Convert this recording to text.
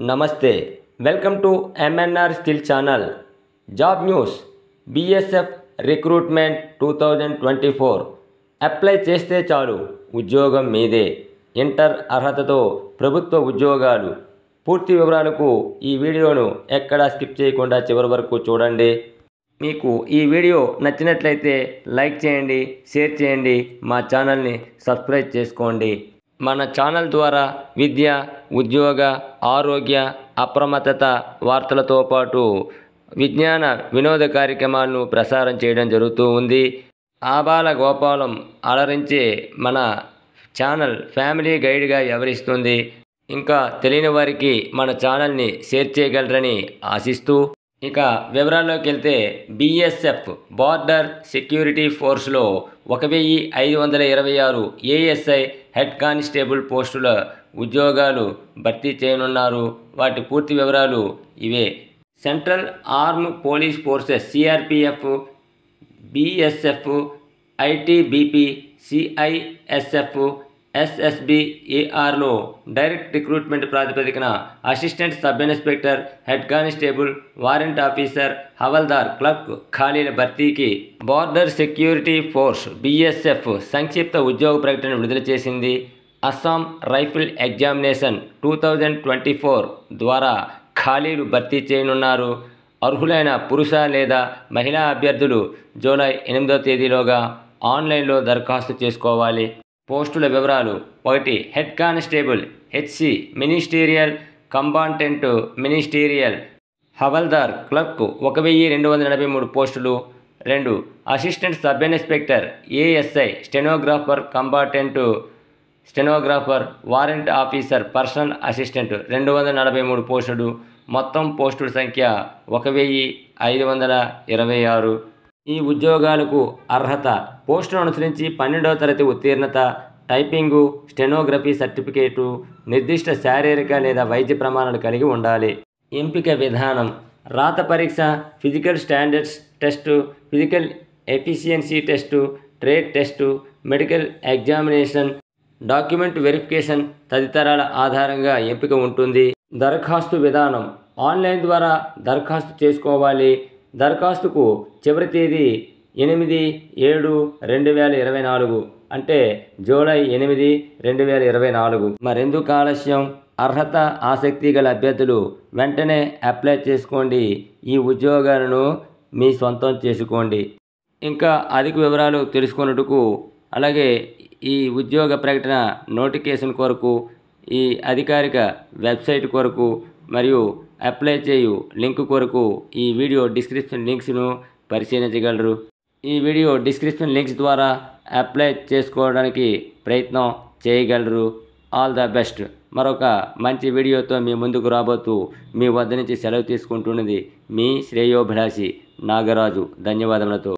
నమస్తే, welcome to MNR skill channel. Job news. BSF recruitment 2024. Apply చేస్తే చాలు, ఉద్యోగం మీదే. ఇంటర్ అర్హతతో ప్రభుత్వ ఉద్యోగాలు. పూర్తి వివరాలకు ఈ వీడియోను ఎక్కడా స్కిప్ చేయకుండా చివరి వరకు చూడండి. మీకు ఈ వీడియో నచ్చినట్లయితే లైక్ చేయండి, షేర్ చేయండి, మా ఛానల్ని సబ్స్క్రైబ్ చేసుకోండి. మన ఛానల్ ద్వారా విద్య, ఉద్యోగ, ఆరోగ్య, అప్రమత్తత వార్తలతో పాటు విజ్ఞాన వినోద కార్యక్రమాలను ప్రసారం చేయడం జరుగుతూ ఉంది. ఆబాల గోపాలం అలరించే మన ఛానల్ ఫ్యామిలీ గైడ్గా వ్యవహరిస్తుంది. ఇంకా తెలియని వారికి మన ఛానల్ని షేర్ చేయగలరని ఆశిస్తూ, ఇక వివరాల్లోకి వెళ్తే, బీఎస్ఎఫ్ బార్డర్ సెక్యూరిటీ ఫోర్స్లో 1526 ఏఎస్ఐ హెడ్ కానిస్టేబుల్ పోస్టుల ఉద్యోగాలు భర్తీ చేయనున్నారు. వాటి పూర్తి వివరాలు ఇవే. Central arm police forces CRPF, BSF, ITBP, CISF, ఎస్ఎస్బిఏఆర్లో డైరెక్ట్ రిక్రూట్మెంట్ ప్రాతిపదికన assistant sub inspector, head constable, warrant officer, హవల్దార్, క్లర్క్ ఖాళీల భర్తీకి బార్డర్ సెక్యూరిటీ ఫోర్స్ బీఎస్ఎఫ్ సంక్షిప్త ఉద్యోగ ప్రకటన విడుదల చేసింది. అస్సాం రైఫిల్ ఎగ్జామినేషన్ 2024 ద్వారా ఖాళీలు భర్తీ చేయనున్నారు. అర్హులైన పురుష లేదా మహిళా అభ్యర్థులు జూలై 8వ తేదీలోగా ఆన్లైన్లో దరఖాస్తు చేసుకోవాలి. పోస్టుల వివరాలు: 1. Head constable HC ministerial combatant ministerial, హవల్దార్ క్లర్క్ 1243 పోస్టులు. 2. Assistant sub inspector ASI stenographer combatant stenographer, warrant officer personal assistant 243 పోస్టులు. మొత్తం పోస్టుల సంఖ్య 1526. ఈ ఉద్యోగాలకు అర్హత: పోస్టును అనుసరించి 12వ తరగతి ఉత్తీర్ణత, టైపింగు, స్టెనోగ్రఫీ సర్టిఫికేటు, నిర్దిష్ట శారీరక లేదా వైద్య ప్రమాణాలు కలిగి ఉండాలి. ఎంపిక విధానం: రాత పరీక్ష, physical standards test, physical efficiency test, trade test, medical examination, document verification తదితరాల ఆధారంగా ఎంపిక ఉంటుంది. దరఖాస్తు విధానం: ఆన్లైన్ ద్వారా దరఖాస్తు చేసుకోవాలి. దరఖాస్తుకు చివరి తేదీ 8/7/2024, అంటే జూలై 8, 2024. మరెందుకు ఆలస్యం? అర్హత, ఆసక్తి గల అభ్యర్థులు వెంటనే అప్లై చేసుకోండి. ఈ ఉద్యోగాలను మీ సొంతం చేసుకోండి. ఇంకా అధిక వివరాలు తెలుసుకున్నట్టుకు, అలాగే ఈ ఉద్యోగ ప్రకటన నోటిఫికేషన్ కొరకు, ఈ అధికారిక వెబ్సైట్ కొరకు మరియు అప్లై చేయు లింక్ కొరకు ఈ వీడియో డిస్క్రిప్షన్ లింక్స్ను పరిశీలించగలరు. ఈ వీడియో డిస్క్రిప్షన్ లింక్స్ ద్వారా అప్లై చేసుకోవడానికి ప్రయత్నం చేయగలరు. All the best. మరొక మంచి వీడియోతో మీ ముందుకు రాబోతూ మీ వద్ద నుంచి సెలవు తీసుకుంటున్నది మీ శ్రేయోభిలాషి నాగరాజు. ధన్యవాదములతో.